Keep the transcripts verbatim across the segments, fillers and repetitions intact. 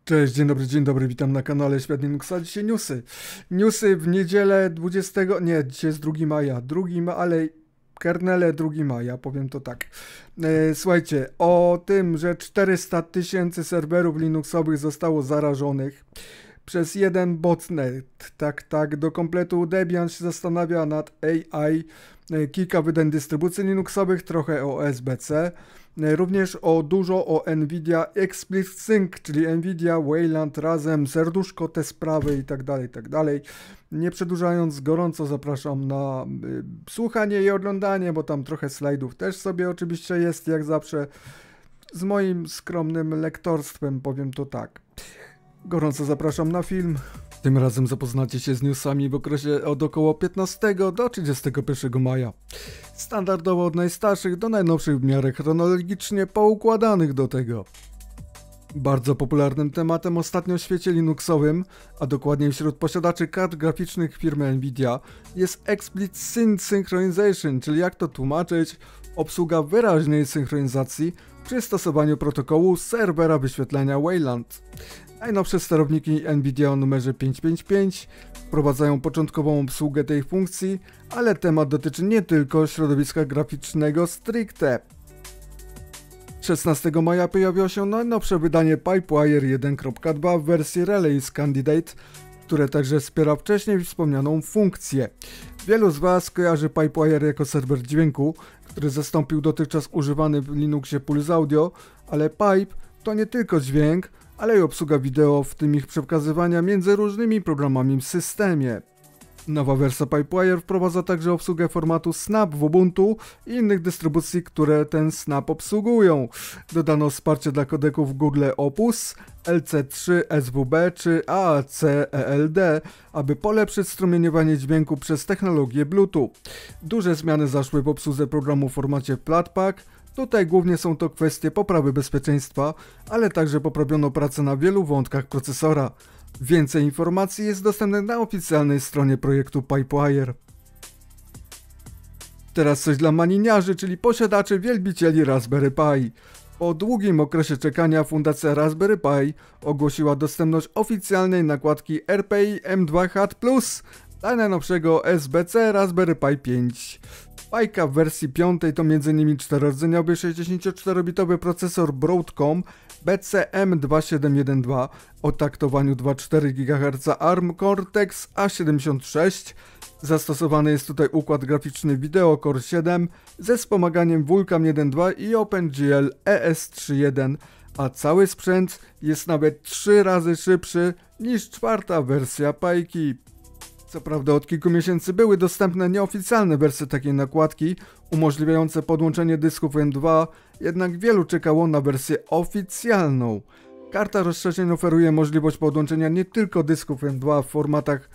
Cześć, dzień dobry, dzień dobry, witam na kanale Świat Linuxa. Dzisiaj newsy. Newsy w niedzielę dwudziestego, nie, dzisiaj jest drugiego maja, drugi ma, ale kernele drugiego maja, powiem to tak. E, słuchajcie, o tym, że czterysta tysięcy serwerów Linuxowych zostało zarażonych przez jeden botnet. Tak, tak, do kompletu Debian się zastanawia nad A I, e, kilka wydań dystrybucji Linuxowych, trochę o S B C. Również o dużo o NVIDIA Explicit Sync, czyli NVIDIA, Wayland, razem, serduszko, te sprawy i tak dalej, i tak dalej. Nie przedłużając, gorąco zapraszam na y, słuchanie i oglądanie, bo tam trochę slajdów też sobie oczywiście jest, jak zawsze. Z moim skromnym lektorstwem, powiem to tak. Gorąco zapraszam na film. Tym razem zapoznacie się z newsami w okresie od około piętnastego do trzydziestego pierwszego maja. Standardowo od najstarszych do najnowszych w miarę chronologicznie poukładanych do tego. Bardzo popularnym tematem ostatnio w świecie Linuxowym, a dokładniej wśród posiadaczy kart graficznych firmy NVIDIA, jest Explicit Synchronization, czyli jak to tłumaczyć, obsługa wyraźnej synchronizacji przy stosowaniu protokołu serwera wyświetlania Wayland. Najnowsze sterowniki NVIDIA o numerze pięćset pięćdziesiąt pięć wprowadzają początkową obsługę tej funkcji, ale temat dotyczy nie tylko środowiska graficznego stricte. szesnastego maja pojawiło się najnowsze wydanie Pipewire jeden kropka dwa w wersji Release Candidate, które także wspiera wcześniej wspomnianą funkcję. Wielu z Was kojarzy Pipewire jako serwer dźwięku, który zastąpił dotychczas używany w Linuxie Pulse Audio, ale Pipe to nie tylko dźwięk, ale i obsługa wideo, w tym ich przekazywania między różnymi programami w systemie. Nowa wersja Pipewire wprowadza także obsługę formatu Snap w Ubuntu i innych dystrybucji, które ten Snap obsługują. Dodano wsparcie dla kodeków Google Opus, L C trzy S W B czy A A C E L D, aby polepszyć strumieniowanie dźwięku przez technologię Bluetooth. Duże zmiany zaszły w obsłudze programu w formacie Flatpak. Tutaj głównie są to kwestie poprawy bezpieczeństwa, ale także poprawiono pracę na wielu wątkach procesora. Więcej informacji jest dostępnych na oficjalnej stronie projektu Pipewire. Teraz coś dla maniniarzy, czyli posiadaczy wielbicieli Raspberry Pi. Po długim okresie czekania Fundacja Raspberry Pi ogłosiła dostępność oficjalnej nakładki R P I M dwa H A T plus dla najnowszego S B C Raspberry Pi pięć. Pajka w wersji piątej to między innymi czterorodzeniowy sześćdziesięcioczterobitowy procesor Broadcom B C M dwa siedem jeden dwa o taktowaniu dwa przecinek cztery gigaherca ARM Cortex A siedemdziesiąt sześć. Zastosowany jest tutaj układ graficzny Video Core siedem ze wspomaganiem Vulkan jeden dwa i OpenGL E S trzy jeden, a cały sprzęt jest nawet trzy razy szybszy niż czwarta wersja Pajki. Co prawda od kilku miesięcy były dostępne nieoficjalne wersje takiej nakładki, umożliwiające podłączenie dysków M dwa, jednak wielu czekało na wersję oficjalną. Karta rozszerzeń oferuje możliwość podłączenia nie tylko dysków M dwa w formatach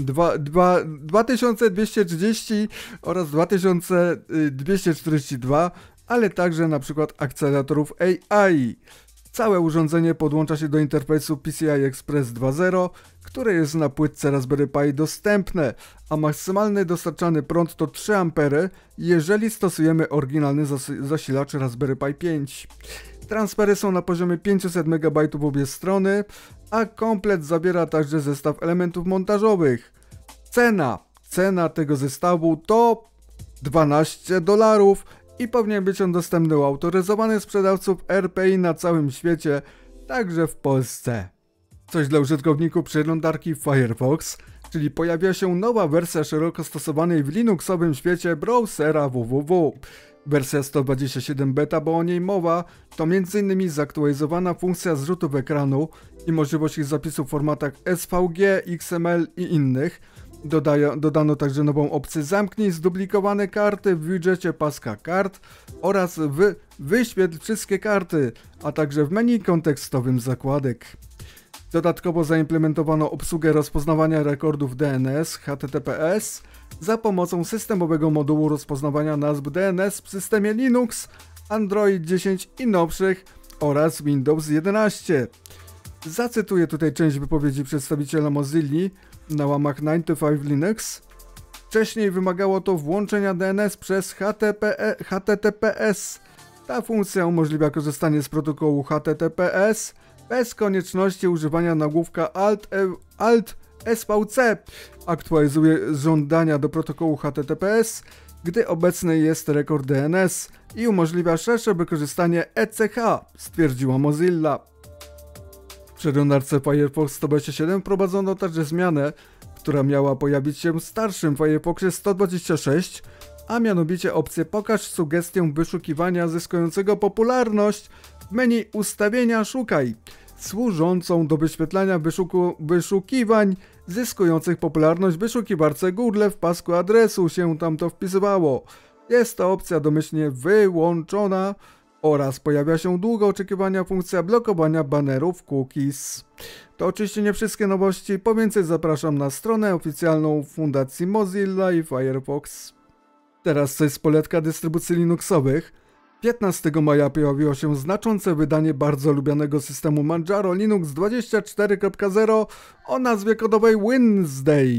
dwa tysiące dwieście trzydzieści oraz dwa tysiące dwieście czterdzieści dwa, ale także np. akceleratorów A I. Całe urządzenie podłącza się do interfejsu P C I Express dwa zero, które jest na płytce Raspberry Pi dostępne, a maksymalny dostarczany prąd to trzy ampery, jeżeli stosujemy oryginalny zas zasilacz Raspberry Pi pięć. Transfery są na poziomie pięćset megabajtów w obie strony, a komplet zawiera także zestaw elementów montażowych. Cena, cena tego zestawu to dwanaście dolarów. I powinien być on dostępny u autoryzowanych sprzedawców R P I na całym świecie, także w Polsce. Coś dla użytkowników przeglądarki Firefox, czyli pojawia się nowa wersja szeroko stosowanej w Linuxowym świecie browsera www. Wersja sto dwadzieścia siedem beta, bo o niej mowa, to między innymi zaktualizowana funkcja zrzutów ekranu i możliwość ich zapisu w formatach S V G, X M L i innych. Dodają, dodano także nową opcję zamknij zduplikowane karty w widżecie paska kart oraz w wyświetl wszystkie karty, a także w menu kontekstowym zakładek. Dodatkowo zaimplementowano obsługę rozpoznawania rekordów D N S H T T P S za pomocą systemowego modułu rozpoznawania nazw D N S w systemie Linux, Android dziesięć i nowszych oraz Windows jedenaście. Zacytuję tutaj część wypowiedzi przedstawiciela Mozilli na łamach dziewięćdziesiąt pięć Linux. Wcześniej wymagało to włączenia D N S przez H T T P S. Ta funkcja umożliwia korzystanie z protokołu H T T P S bez konieczności używania nagłówka Alt, e, Alt S V C. Aktualizuje żądania do protokołu H T T P S, gdy obecny jest rekord D N S i umożliwia szersze wykorzystanie E C H, stwierdziła Mozilla. W przeglądarce Firefox sto dwadzieścia siedem wprowadzono także zmianę, która miała pojawić się w starszym Firefoxie sto dwadzieścia sześć, a mianowicie opcję Pokaż sugestię wyszukiwania zyskującego popularność w menu Ustawienia Szukaj, służącą do wyświetlania wyszuku, wyszukiwań zyskujących popularność w wyszukiwarce Google. W pasku adresu się tam to wpisywało. Jest to opcja domyślnie wyłączona oraz pojawia się długo oczekiwana funkcja blokowania banerów cookies. To oczywiście nie wszystkie nowości, po więcej zapraszam na stronę oficjalną Fundacji Mozilla i Firefox. Teraz coś z poletka dystrybucji Linuxowych. piętnastego maja pojawiło się znaczące wydanie bardzo lubianego systemu Manjaro Linux dwadzieścia cztery kropka zero o nazwie kodowej Wednesday.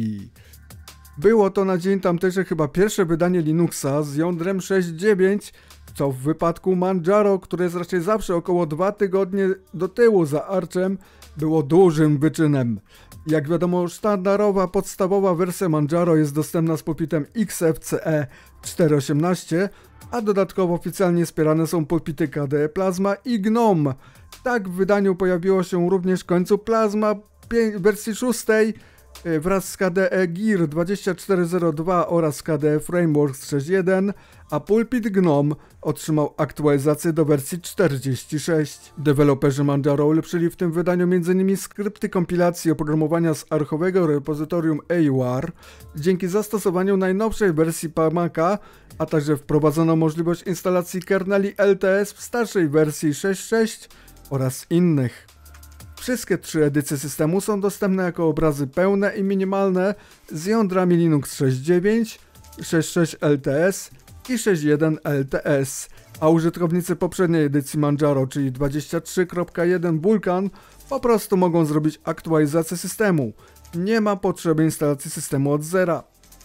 Było to na dzień tamtejszy chyba pierwsze wydanie Linuxa z jądrem sześć dziewięć, co w wypadku Manjaro, które jest raczej zawsze około dwa tygodnie do tyłu za Archem, było dużym wyczynem. Jak wiadomo, sztandarowa, podstawowa wersja Manjaro jest dostępna z pulpitem X F C E cztery osiemnaście, a dodatkowo oficjalnie wspierane są pulpity K D E Plasma i GNOME. Tak w wydaniu pojawiło się również w końcu Plasma w wersji szóstej wraz z K D E Gear dwadzieścia cztery zero dwa oraz K D E Frameworks sześć jeden, a pulpit GNOME otrzymał aktualizację do wersji czterdzieści sześć. Deweloperzy Manjaro ulepszyli w tym wydaniu m.in. skrypty kompilacji oprogramowania z archowego repozytorium A U R dzięki zastosowaniu najnowszej wersji Pamaka, a także wprowadzono możliwość instalacji kerneli L T S w starszej wersji sześć sześć oraz innych. Wszystkie trzy edycje systemu są dostępne jako obrazy pełne i minimalne z jądrami Linux sześć dziewięć, sześć sześć L T S i sześć jeden L T S, a użytkownicy poprzedniej edycji Manjaro, czyli dwadzieścia trzy kropka jeden Vulkan, po prostu mogą zrobić aktualizację systemu. Nie ma potrzeby instalacji systemu od zera.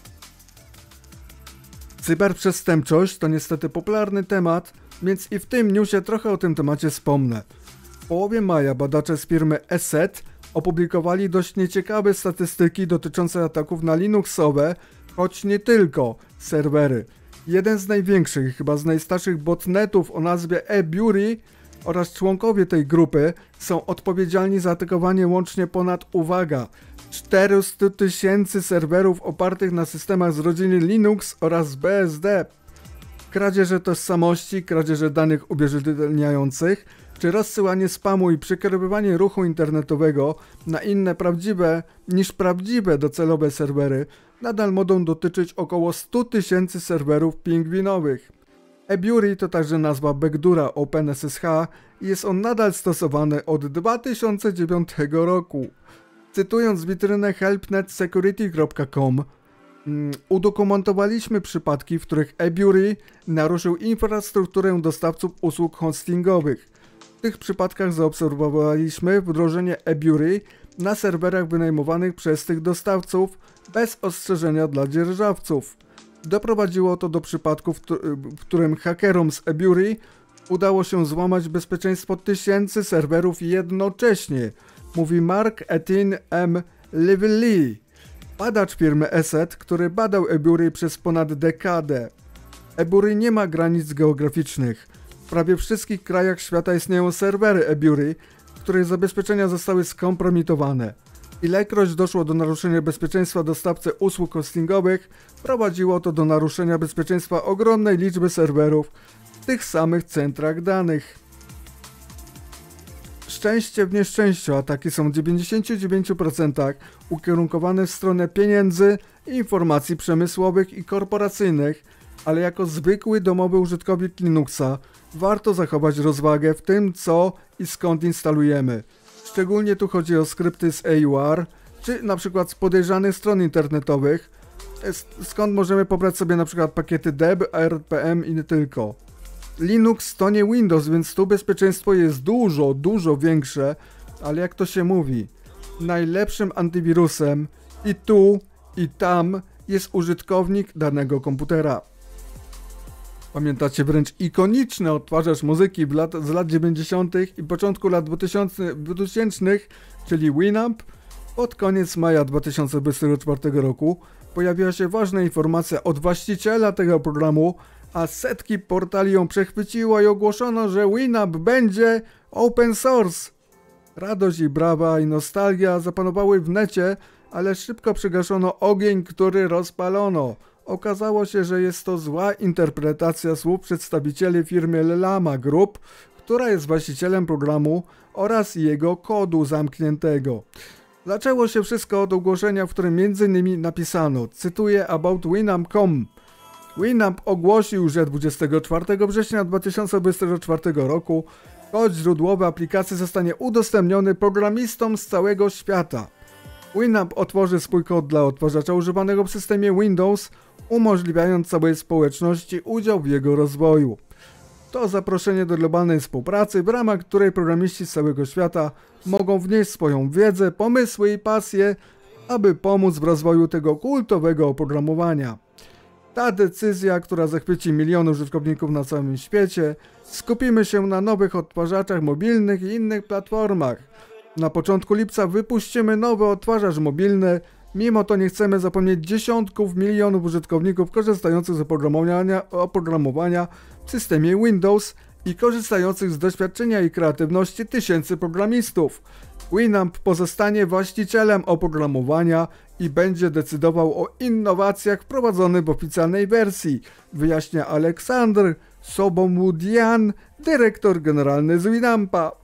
Cyberprzestępczość to niestety popularny temat, więc i w tym newsie trochę o tym temacie wspomnę. W połowie maja badacze z firmy ESET opublikowali dość nieciekawe statystyki dotyczące ataków na Linuxowe, choć nie tylko, serwery. Jeden z największych, chyba z najstarszych botnetów o nazwie eBury oraz członkowie tej grupy są odpowiedzialni za atakowanie łącznie ponad, uwaga, czterysta tysięcy serwerów opartych na systemach z rodziny Linux oraz B S D. Kradzieże tożsamości, kradzieże danych uwierzytelniających, czy rozsyłanie spamu i przekierowywanie ruchu internetowego na inne prawdziwe niż prawdziwe docelowe serwery nadal mogą dotyczyć około stu tysięcy serwerów pingwinowych. eBury to także nazwa backdoora OpenSSH i jest on nadal stosowany od dwa tysiące dziewiątego roku. Cytując witrynę help net security kropka com, um, udokumentowaliśmy przypadki, w których eBury naruszył infrastrukturę dostawców usług hostingowych. W tych przypadkach zaobserwowaliśmy wdrożenie eBury na serwerach wynajmowanych przez tych dostawców bez ostrzeżenia dla dzierżawców. Doprowadziło to do przypadków, w którym hakerom z eBury udało się złamać bezpieczeństwo tysięcy serwerów jednocześnie, mówi Mark Etienne M. Lively, badacz firmy ESET, który badał eBury przez ponad dekadę. eBury nie ma granic geograficznych. W prawie wszystkich krajach świata istnieją serwery eBury, których zabezpieczenia zostały skompromitowane. Ilekroć doszło do naruszenia bezpieczeństwa dostawcy usług hostingowych, prowadziło to do naruszenia bezpieczeństwa ogromnej liczby serwerów w tych samych centrach danych. Szczęście w nieszczęściu ataki są w dziewięćdziesięciu dziewięciu procentach ukierunkowane w stronę pieniędzy, informacji przemysłowych i korporacyjnych, ale jako zwykły domowy użytkownik Linuxa warto zachować rozwagę w tym, co i skąd instalujemy. Szczególnie tu chodzi o skrypty z A U R, czy na przykład z podejrzanych stron internetowych, skąd możemy pobrać sobie na przykład pakiety deb, R P M i nie tylko. Linux to nie Windows, więc tu bezpieczeństwo jest dużo, dużo większe, ale jak to się mówi, najlepszym antywirusem i tu, i tam jest użytkownik danego komputera. Pamiętacie wręcz ikoniczny odtwarzacz muzyki w lat, z lat dziewięćdziesiątych i początku lat dwutysięcznych, czyli Winamp? Pod koniec maja dwa tysiące dwudziestego czwartego roku pojawiła się ważna informacja od właściciela tego programu, a setki portali ją przechwyciło i ogłoszono, że Winamp będzie open source. Radość i brawa i nostalgia zapanowały w necie, ale szybko przygaszono ogień, który rozpalono. Okazało się, że jest to zła interpretacja słów przedstawicieli firmy Llama Group, która jest właścicielem programu oraz jego kodu zamkniętego. Zaczęło się wszystko od ogłoszenia, w którym między innymi napisano, cytuję, about winamp kropka com. Winamp ogłosił, że dwudziestego czwartego września dwa tysiące dwudziestego czwartego roku kod źródłowy aplikacji zostanie udostępniony programistom z całego świata. Winamp otworzy swój kod dla odtwarzacza używanego w systemie Windows, umożliwiając całej społeczności udział w jego rozwoju. To zaproszenie do globalnej współpracy, w ramach której programiści z całego świata mogą wnieść swoją wiedzę, pomysły i pasje, aby pomóc w rozwoju tego kultowego oprogramowania. Ta decyzja, która zachwyci miliony użytkowników na całym świecie, skupimy się na nowych odtwarzaczach mobilnych i innych platformach. Na początku lipca wypuścimy nowy odtwarzacz mobilny, mimo to nie chcemy zapomnieć dziesiątków milionów użytkowników korzystających z oprogramowania, oprogramowania w systemie Windows i korzystających z doświadczenia i kreatywności tysięcy programistów. Winamp pozostanie właścicielem oprogramowania i będzie decydował o innowacjach wprowadzonych w oficjalnej wersji, wyjaśnia Aleksandr Sobomudian, dyrektor generalny z Winampa.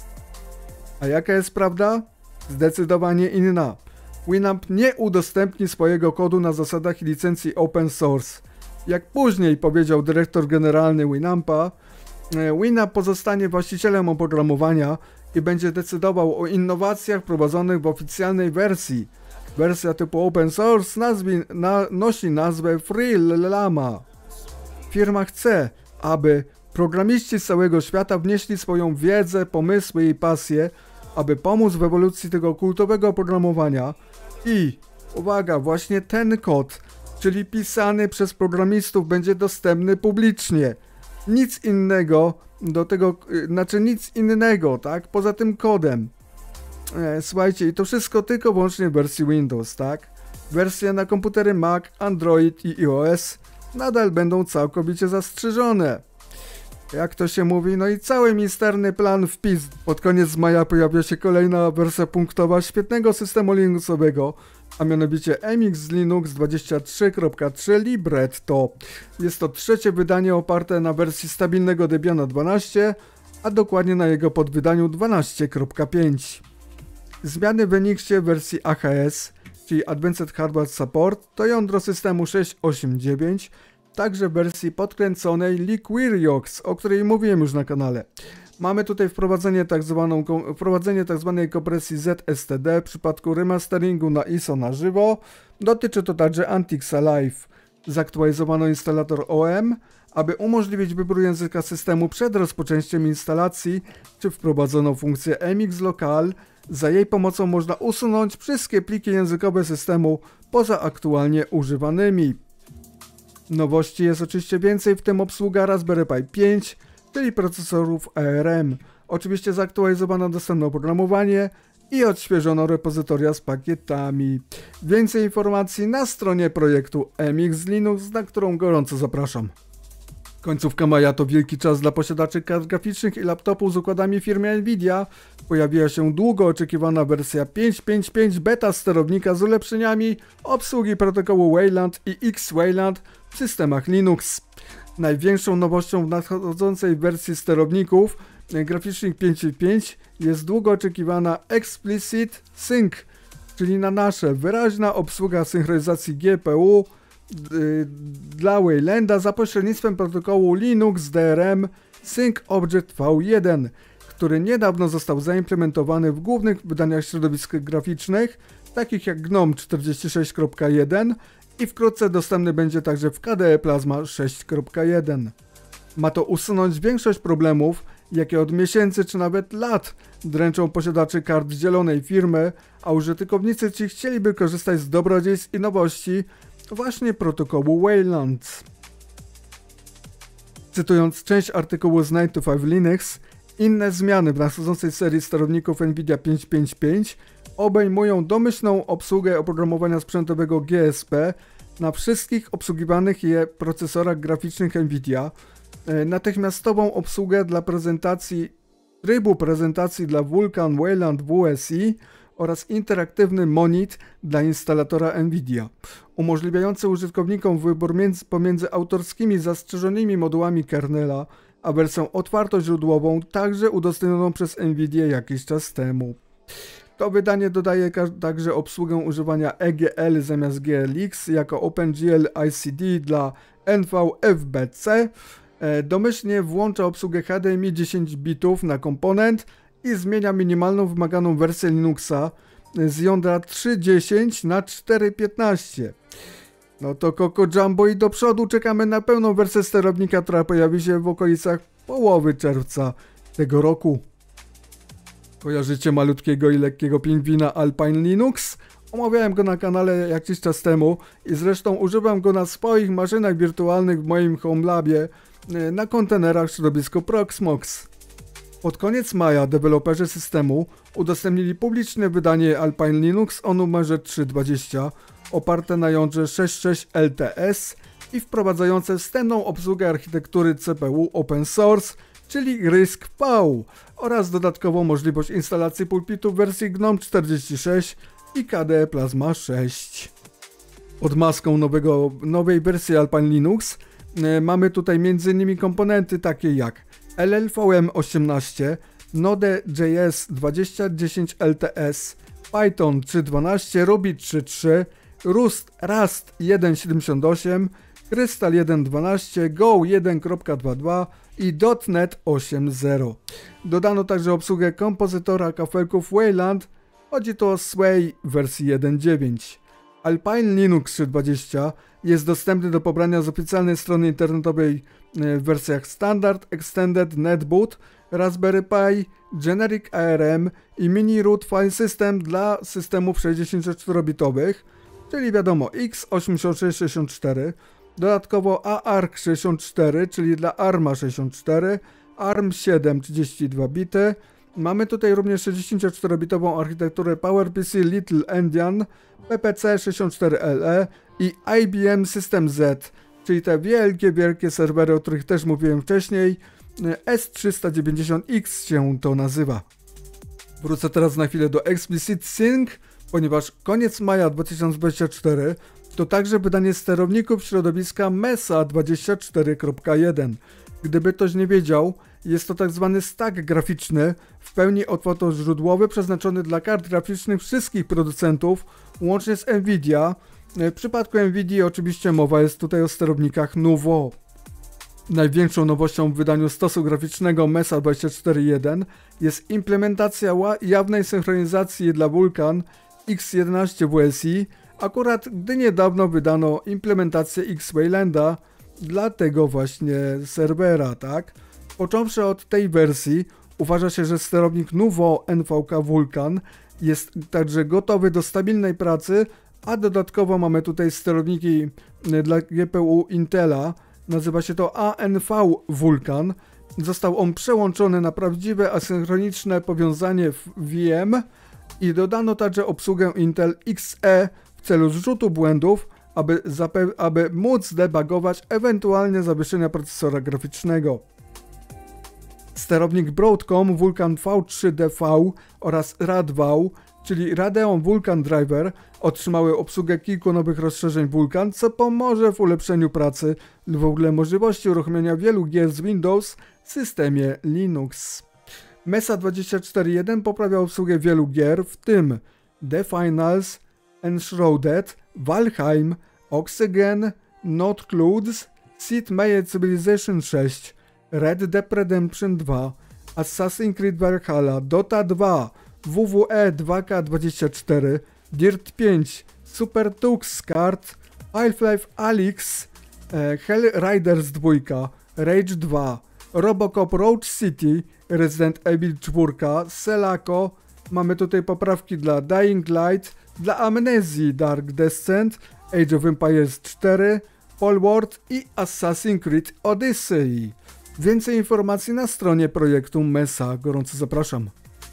A jaka jest prawda? Zdecydowanie inna. Winamp nie udostępni swojego kodu na zasadach licencji open source. Jak później powiedział dyrektor generalny Winampa, Winamp pozostanie właścicielem oprogramowania i będzie decydował o innowacjach wprowadzonych w oficjalnej wersji. Wersja typu open source nazwi, na, nosi nazwę Free Llama. Firma chce, aby programiści z całego świata wnieśli swoją wiedzę, pomysły i pasje, aby pomóc w ewolucji tego kultowego oprogramowania i, uwaga, właśnie ten kod, czyli pisany przez programistów, będzie dostępny publicznie. Nic innego do tego, znaczy nic innego, tak, poza tym kodem. E, słuchajcie, i to wszystko tylko wyłącznie w wersji Windows, tak? Wersje na komputery Mac, Android i iOS nadal będą całkowicie zastrzeżone. Jak to się mówi, no i cały misterny plan wpis. Pod koniec maja pojawia się kolejna wersja punktowa świetnego systemu Linuxowego, a mianowicie M X Linux dwadzieścia trzy kropka trzy Libretto. Jest to trzecie wydanie oparte na wersji stabilnego Debiana dwanaście, a dokładnie na jego podwydaniu dwanaście kropka pięć. Zmiany w Enixie wersji A H S, czyli Advanced Hardware Support, to jądro systemu sześć osiem dziewięć, także w wersji podkręconej Liquiriox, o której mówiłem już na kanale. Mamy tutaj wprowadzenie tak zwaną, wprowadzenie tak zwanej kompresji Z S T D w przypadku remasteringu na I S O na żywo. Dotyczy to także Antixa Live. Zaktualizowano instalator O M, aby umożliwić wybór języka systemu przed rozpoczęciem instalacji, czy wprowadzono funkcję M X Local. Za jej pomocą można usunąć wszystkie pliki językowe systemu poza aktualnie używanymi. Nowości jest oczywiście więcej, w tym obsługa Raspberry Pi pięć, czyli procesorów A R M. Oczywiście zaktualizowano dostępne oprogramowanie i odświeżono repozytoria z pakietami. Więcej informacji na stronie projektu M X Linux, na którą gorąco zapraszam. Końcówka maja to wielki czas dla posiadaczy kart graficznych i laptopów z układami firmy Nvidia. Pojawiła się długo oczekiwana wersja pięć pięć pięć beta sterownika z ulepszeniami obsługi protokołu Wayland i X-Wayland w systemach Linux. Największą nowością w nadchodzącej wersji sterowników graficznych pięć pięć jest długo oczekiwana Explicit Sync, czyli na nasze wyraźna obsługa synchronizacji G P U dla Waylanda za pośrednictwem protokołu Linux D R M Sync Object V jeden, który niedawno został zaimplementowany w głównych wydaniach środowisk graficznych, takich jak GNOME czterdzieści sześć kropka jeden i wkrótce dostępny będzie także w K D E Plasma sześć kropka jeden. Ma to usunąć większość problemów, jakie od miesięcy czy nawet lat dręczą posiadaczy kart zielonej firmy, a użytkownicy ci chcieliby korzystać z dobrodziejstw i nowości właśnie protokołu Wayland. Cytując część artykułu z nine to five Linux, inne zmiany w nadchodzącej serii sterowników NVIDIA pięćset pięćdziesiąt pięć obejmują domyślną obsługę oprogramowania sprzętowego G S P na wszystkich obsługiwanych je procesorach graficznych NVIDIA, natychmiastową obsługę dla prezentacji, trybu prezentacji dla Vulkan Wayland W S I oraz interaktywny monit dla instalatora NVIDIA, umożliwiający użytkownikom wybór między, pomiędzy autorskimi zastrzeżonymi modułami kernela, a wersją otwartoźródłową, także udostępnioną przez NVIDIA jakiś czas temu. To wydanie dodaje także obsługę używania E G L zamiast G L X jako OpenGL I C D dla N V F B C, domyślnie włącza obsługę H D M I dziesięć bitów na komponent i zmienia minimalną wymaganą wersję Linuxa z jądra trzy dziesięć na cztery piętnaście. No to Coco Jumbo i do przodu czekamy na pełną wersję sterownika, która pojawi się w okolicach połowy czerwca tego roku. Kojarzycie malutkiego i lekkiego pingwina Alpine Linux? Omawiałem go na kanale jakiś czas temu i zresztą używam go na swoich maszynach wirtualnych w moim HomeLabie na kontenerach w środowisku Proxmox. Pod koniec maja deweloperzy systemu udostępnili publiczne wydanie Alpine Linux o numerze trzysta dwadzieścia oparte na jądrze sześć sześć L T S i wprowadzające wstępną obsługę architektury C P U open source, czyli RISC-V, oraz dodatkową możliwość instalacji pulpitu w wersji GNOME czterdzieści sześć i K D E Plasma sześć. Pod maską nowego, nowej wersji Alpine Linux e, mamy tutaj m.in. komponenty takie jak L L V M osiemnaście, Node.js dwadzieścia dziesięć L T S, Python trzy dwanaście, Ruby trzy trzy, Rust, Rust jeden siedemdziesiąt osiem, Crystal jeden dwanaście, Go jeden kropka dwa dwa i .NET osiem zero. Dodano także obsługę kompozytora kafelków Wayland, chodzi tu o Sway w wersji jeden dziewięć. Alpine Linux trzysta dwadzieścia jest dostępny do pobrania z oficjalnej strony internetowej w wersjach Standard, Extended, Netboot, Raspberry Pi, Generic A R M i Mini Root File System dla systemów sześćdziesięcioczterobitowych, czyli wiadomo X osiemdziesiąt sześć sześćdziesiąt cztery, dodatkowo A R C sześćdziesiąt cztery, czyli dla ARMA sześćdziesiąt cztery, A R M siedem trzydzieści dwa bity. Mamy tutaj również sześćdziesięcioczterobitową architekturę PowerPC Little Endian, P P C sześćdziesiąt cztery L E i I B M System Z, czyli te wielkie, wielkie serwery, o których też mówiłem wcześniej. S trzysta dziewięćdziesiąt X się to nazywa. Wrócę teraz na chwilę do Explicit Sync, ponieważ koniec maja dwa tysiące dwudziestego czwartego to także wydanie sterowników środowiska Mesa dwadzieścia cztery kropka jeden. Gdyby ktoś nie wiedział, jest to tak zwany stack graficzny, w pełni otwartoźródłowy, przeznaczony dla kart graficznych wszystkich producentów, łącznie z NVIDIA. W przypadku NVIDIA oczywiście mowa jest tutaj o sterownikach Nouveau. Największą nowością w wydaniu stosu graficznego Mesa dwadzieścia cztery jeden jest implementacja jawnej synchronizacji dla Vulkan X jedenaście W S I, akurat gdy niedawno wydano implementację X-Waylanda dla tego właśnie serwera, tak? Począwszy od tej wersji, uważa się, że sterownik Nouveau N V K Vulkan jest także gotowy do stabilnej pracy, a dodatkowo mamy tutaj sterowniki dla G P U Intela, nazywa się to A N V Vulkan. Został on przełączony na prawdziwe asynchroniczne powiązanie w V M i dodano także obsługę Intel X E w celu zrzutu błędów, aby, aby móc debugować ewentualnie zawieszenia procesora graficznego. Sterownik Broadcom Vulkan V trzy D V oraz RADV, czyli Radeon Vulkan Driver, otrzymały obsługę kilku nowych rozszerzeń Vulkan, co pomoże w ulepszeniu pracy lub w ogóle możliwości uruchomienia wielu gier z Windows w systemie Linux. Mesa dwadzieścia cztery jeden poprawia obsługę wielu gier, w tym The Finals, Enshrouded, Valheim, Oxygen, Not Clouds, Sid Meier's Civilization sześć, Red Dead Redemption dwa, Assassin's Creed Valhalla, Dota dwa, W W E dwa K dwadzieścia cztery, Dirt pięć, Super Tux Kart, Half-Life Alyx, e, Hell Riders dwa, Rage dwa, Robocop Roach City, Resident Evil cztery, Selaco, mamy tutaj poprawki dla Dying Light, dla Amnezji Dark Descent, Age of Empires cztery, Polward i Assassin's Creed Odyssey. Więcej informacji na stronie projektu Mesa. Gorąco zapraszam.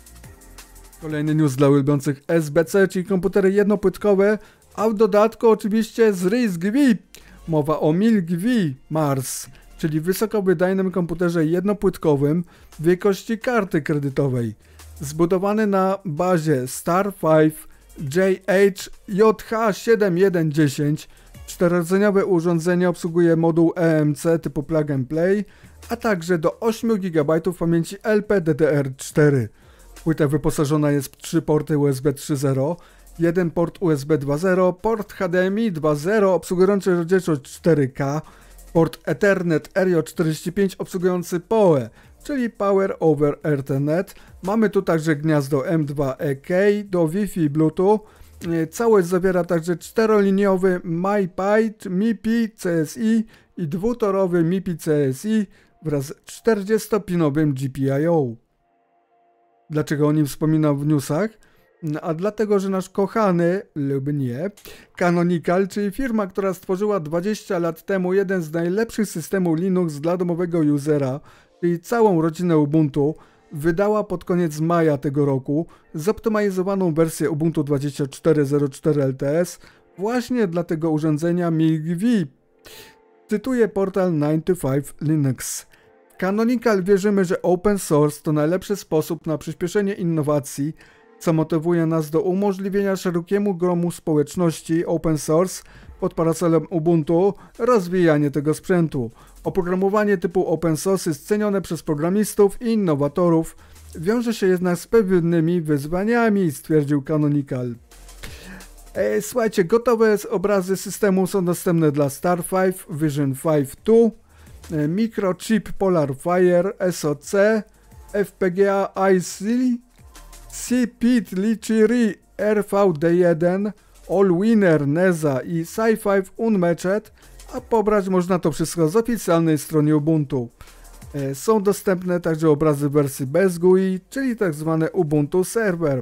Kolejny news dla lubiących S B C, czyli komputery jednopłytkowe, a w dodatku oczywiście z R I S G V. Mowa o MIL-G V Mars, czyli wysokowydajnym komputerze jednopłytkowym wielkości karty kredytowej. Zbudowany na bazie Star pięć J H J H siedem jeden dziesięć, czterorodzeniowe urządzenie obsługuje moduł E M C typu Plug and Play, a także do osiem gigabajtów pamięci L P D D R cztery. Płyta wyposażona jest w trzy porty U S B trzy zero, jeden port U S B dwa zero, port H D M I dwa zero obsługujący rozdzielczość cztery K, port Ethernet R J czterdzieści pięć obsługujący P O E, czyli Power over Ethernet. Mamy tu także gniazdo M dwa E K do Wi-Fi i Bluetooth. Całość zawiera także czteroliniowy MiPi, MiPi C S I i dwutorowy MiPi C S I wraz z czterdziestopinowym G P I O. Dlaczego o nim wspominam w newsach? A dlatego, że nasz kochany, lub nie, Canonical, czyli firma, która stworzyła dwadzieścia lat temu jeden z najlepszych systemów Linux dla domowego usera, czyli całą rodzinę Ubuntu, wydała pod koniec maja tego roku zoptymalizowaną wersję Ubuntu dwadzieścia cztery zero cztery L T S właśnie dla tego urządzenia MIL-G V. Cytuję portal dziewięćdziesiąt pięć Linux. W Canonical wierzymy, że open source to najlepszy sposób na przyspieszenie innowacji, co motywuje nas do umożliwienia szerokiemu gromu społeczności open source pod parasolem Ubuntu rozwijanie tego sprzętu. Oprogramowanie typu open source jest cenione przez programistów i innowatorów, wiąże się jednak z pewnymi wyzwaniami, stwierdził Canonical. E, słuchajcie, gotowe obrazy systemu są dostępne dla Star pięć, Vision pięć dwa, e, Microchip PolarFire, S O C, F P G A I C, C P I T Lichiri R V D jeden, Allwinner Neza i Sci-Fi Unmatched, a pobrać można to wszystko z oficjalnej strony Ubuntu. E, są dostępne także obrazy w wersji bez G U I, czyli tak zwane Ubuntu Server.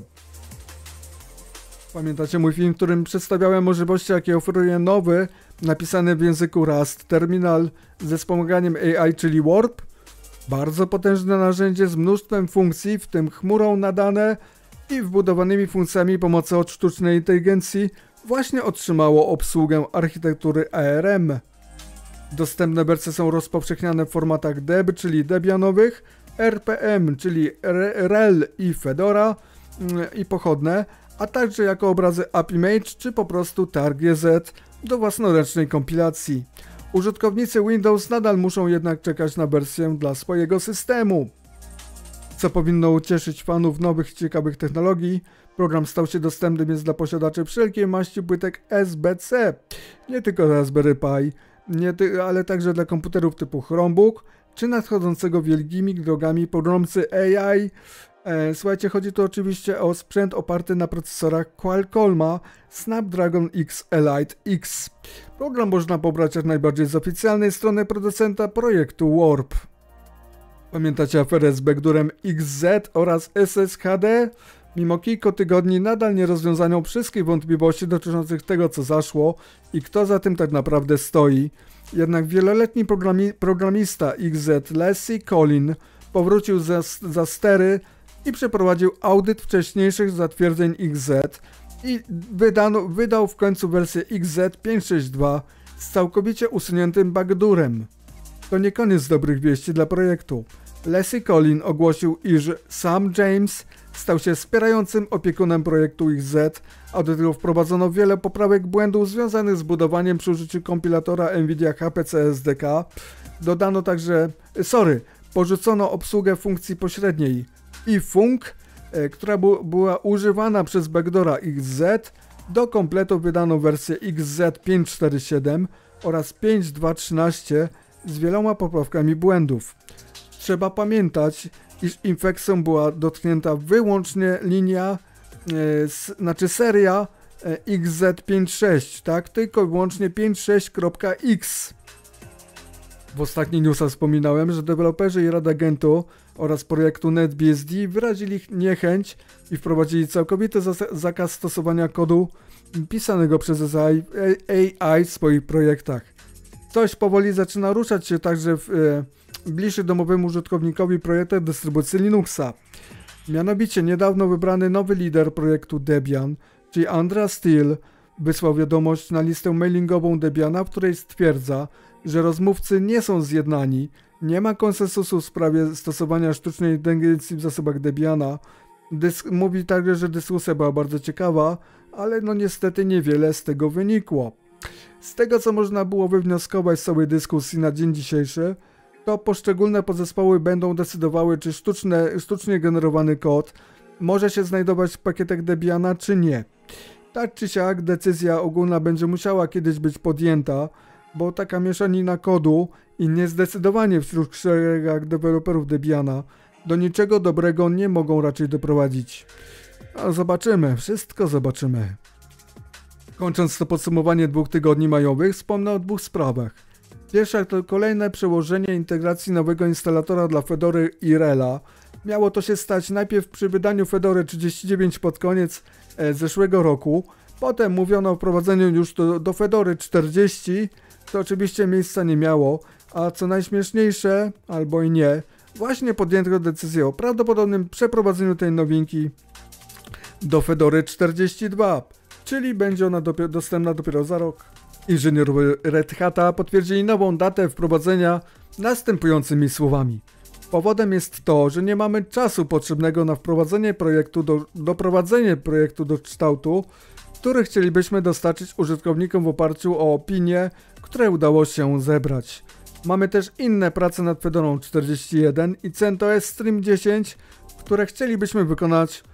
Pamiętacie mój film, w którym przedstawiałem możliwości, jakie oferuje nowy, napisany w języku Rust terminal ze wspomaganiem A I, czyli Warp? Bardzo potężne narzędzie z mnóstwem funkcji, w tym chmurą na dane i wbudowanymi funkcjami pomocy od sztucznej inteligencji, właśnie otrzymało obsługę architektury A R M. Dostępne wersje są rozpowszechniane w formatach deb, czyli debianowych, R P M, czyli R E L i Fedora i pochodne, a także jako obrazy AppImage czy po prostu TarGZ do własnoręcznej kompilacji. Użytkownicy Windows nadal muszą jednak czekać na wersję dla swojego systemu. Co powinno ucieszyć fanów nowych, ciekawych technologii, program stał się dostępny więc dla posiadaczy wszelkiej maści płytek S B C, nie tylko Raspberry Pi, nie ty ale także dla komputerów typu Chromebook, czy nadchodzącego wielkimi drogami pogromcy A I. E, słuchajcie, chodzi tu oczywiście o sprzęt oparty na procesorach Qualcomma Snapdragon X Elite X. Program można pobrać jak najbardziej z oficjalnej strony producenta projektu Warp. Pamiętacie aferę z backdoorem X Z oraz S S H D? Mimo kilku tygodni nadal nie rozwiązano wszystkich wątpliwości dotyczących tego, co zaszło i kto za tym tak naprawdę stoi. Jednak wieloletni programi programista X Z Leslie Collin powrócił za, za stery i przeprowadził audyt wcześniejszych zatwierdzeń X Z i wydano, wydał w końcu wersję X Z pięćset sześćdziesiąt dwa z całkowicie usuniętym backdoorem. To nie koniec dobrych wieści dla projektu. Leslie Collin ogłosił, iż Sam James stał się wspierającym opiekunem projektu X Z, a do tego wprowadzono wiele poprawek błędów związanych z budowaniem przy użyciu kompilatora NVIDIA H P C S D K. Dodano także, sorry, porzucono obsługę funkcji pośredniej iFunk, e, która bu była używana przez backdoora X Z. Do kompletu wydano wersję X Z pięćset czterdzieści siedem oraz pięć dwa tysiące trzynaście z wieloma poprawkami błędów. Trzeba pamiętać, iż infekcją była dotknięta wyłącznie linia, e, s, znaczy seria e, X Z pięćdziesiąt sześć, tak? Tylko i wyłącznie pięćdziesiąt sześć kropka X. W ostatnich newsach wspominałem, że deweloperzy i Rada Gentu oraz projektu NetBSD wyrazili niechęć i wprowadzili całkowity zakaz stosowania kodu pisanego przez A I w swoich projektach. Coś powoli zaczyna ruszać się także w, bliższy domowemu użytkownikowi projektu dystrybucji Linuxa. Mianowicie niedawno wybrany nowy lider projektu Debian, czyli Andreas Thiel, wysłał wiadomość na listę mailingową Debiana, w której stwierdza, że rozmówcy nie są zjednani, nie ma konsensusu w sprawie stosowania sztucznej inteligencji w zasobach Debiana. Dysk mówi także, że dyskusja była bardzo ciekawa, ale no niestety niewiele z tego wynikło. Z tego, co można było wywnioskować z całej dyskusji na dzień dzisiejszy, to poszczególne podzespoły będą decydowały, czy sztuczne, sztucznie generowany kod może się znajdować w pakietach Debiana, czy nie. Tak czy siak decyzja ogólna będzie musiała kiedyś być podjęta, bo taka mieszanina kodu i niezdecydowanie wśród szeregach deweloperów Debiana do niczego dobrego nie mogą raczej doprowadzić. A zobaczymy, wszystko zobaczymy. Kończąc to podsumowanie dwóch tygodni majowych, wspomnę o dwóch sprawach. Pierwsza to kolejne przełożenie integracji nowego instalatora dla Fedory i Rela. Miało to się stać najpierw przy wydaniu Fedory trzydzieści dziewięć pod koniec e, zeszłego roku. Potem mówiono o wprowadzeniu już do, do Fedory czterdzieści, to oczywiście miejsca nie miało, a co najśmieszniejsze, albo i nie, właśnie podjęto decyzję o prawdopodobnym przeprowadzeniu tej nowinki do Fedory czterdzieści dwa, czyli będzie ona dopiero, dostępna dopiero za rok. Inżynierowie Red Hata potwierdzili nową datę wprowadzenia następującymi słowami. Powodem jest to, że nie mamy czasu potrzebnego na wprowadzenie projektu, do, doprowadzenie projektu do kształtu, który chcielibyśmy dostarczyć użytkownikom w oparciu o opinie, które udało się zebrać. Mamy też inne prace nad Fedorą czterdzieści jeden i CentOS Stream dziesięć, które chcielibyśmy wykonać,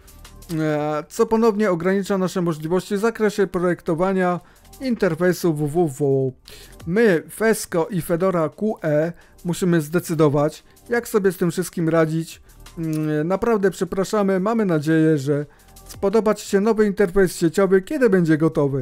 co ponownie ogranicza nasze możliwości w zakresie projektowania interfejsu www. My, Fesco i Fedora Q E musimy zdecydować, jak sobie z tym wszystkim radzić. Naprawdę przepraszamy, mamy nadzieję, że spodoba Ci się nowy interfejs sieciowy, kiedy będzie gotowy.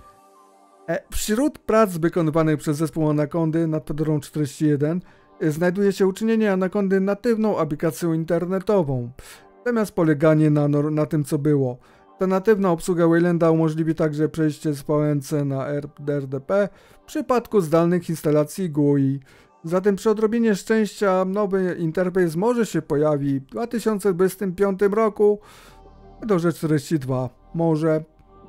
Wśród prac wykonywanych przez zespół Anacondy nad Fedorą czterdzieści jeden znajduje się uczynienie Anacondy natywną aplikacją internetową, zamiast poleganie na, na tym, co było. Ta natywna obsługa Waylanda umożliwi także przejście z V N C na R D P w przypadku zdalnych instalacji G U I. Zatem przy odrobinie szczęścia nowy interfejs może się pojawi w dwa tysiące dwudziestym piątym roku w Fedorze czterdzieści dwa. Może.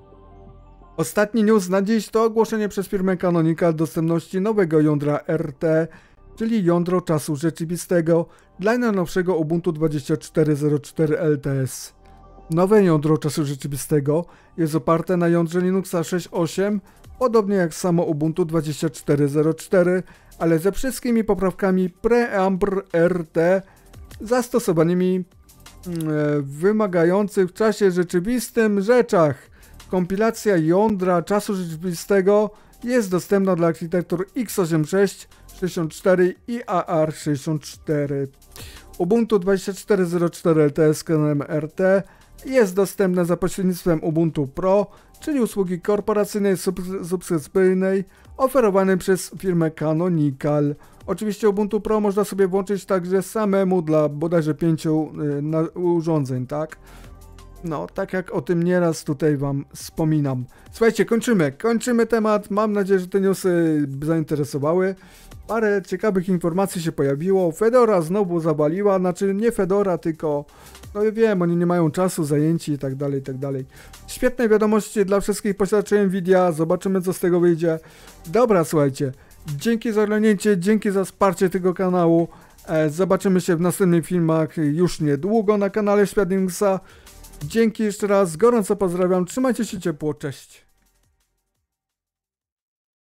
Ostatni news na dziś to ogłoszenie przez firmę Canonical dostępności nowego jądra R T, czyli jądro czasu rzeczywistego dla najnowszego Ubuntu dwadzieścia cztery zero cztery L T S. Nowe jądro czasu rzeczywistego jest oparte na jądrze Linuxa sześć osiem, podobnie jak samo Ubuntu dwadzieścia cztery zero cztery, ale ze wszystkimi poprawkami Preamber R T zastosowanymi e, wymagających w czasie rzeczywistym rzeczach. Kompilacja jądra czasu rzeczywistego jest dostępna dla architektur x osiemdziesiąt sześć, sześćdziesiąt cztery i A R sześćdziesiąt cztery. Ubuntu dwadzieścia cztery zero cztery L T S z kanonem R T jest dostępne za pośrednictwem Ubuntu Pro, czyli usługi korporacyjnej subskrypcyjnej oferowanej przez firmę Canonical. Oczywiście Ubuntu Pro można sobie włączyć także samemu dla bodajże pięciu y, urządzeń, tak? No, tak jak o tym nieraz tutaj wam wspominam. Słuchajcie, kończymy, kończymy temat. Mam nadzieję, że te newsy zainteresowały. Parę ciekawych informacji się pojawiło. Fedora znowu zawaliła, znaczy nie Fedora, tylko no ja wiem, oni nie mają czasu, zajęci i tak dalej, i tak dalej. Świetne wiadomości dla wszystkich posiadaczy Nvidia, zobaczymy co z tego wyjdzie. Dobra, słuchajcie, dzięki za oglądnięcie, dzięki za wsparcie tego kanału. Zobaczymy się w następnych filmach już niedługo na kanale Świat Linuxa. Dzięki jeszcze raz, gorąco pozdrawiam, trzymajcie się ciepło, cześć.